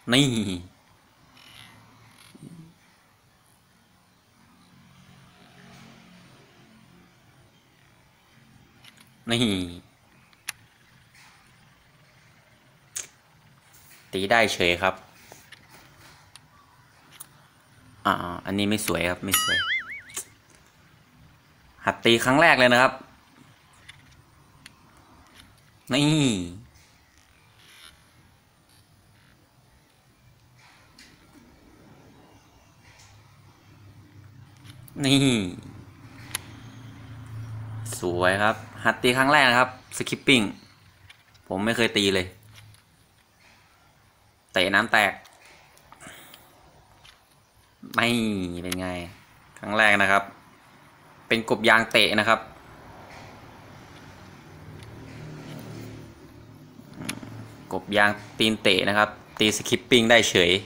นี่นี่ตีได้เฉยครับอันนี้ไม่สวยครับไม่สวยหัดตีครั้งแรกเลยนะครับนี่นี่สวยครับหัดตีครั้งแรกนะครับสคิปปิ้งผมไม่เคยตีเลยเตะน้ำแตกไม่เป็นไงครั้งแรกนะครับเป็นกบยางเตะนะครับกบยางตีนเตะนะครับตีสคิปปิ้งได้เฉย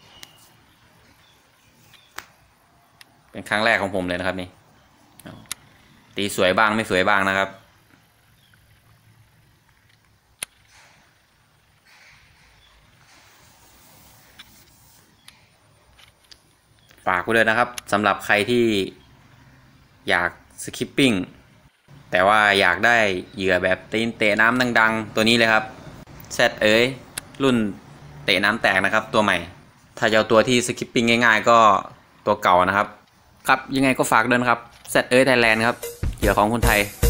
เป็นครั้งแรกของผมเลยนะครับนี่ตีสวยบ้างไม่สวยบ้างนะครับฝากไว้เลยนะครับสำหรับใครที่อยากสคิปปิ้งแต่ว่าอยากได้เหยื่อแบบตีนเตะน้ำดังๆตัวนี้เลยครับแซดรุ่นเตะน้ำแตกนะครับตัวใหม่ถ้าจะเอาตัวที่สคิปปิ้งง่ายๆก็ตัวเก่านะครับครับยังไงก็ฝากด้วยนะครับแซดไทยแลนด์ครับเหยื่อของคนไทย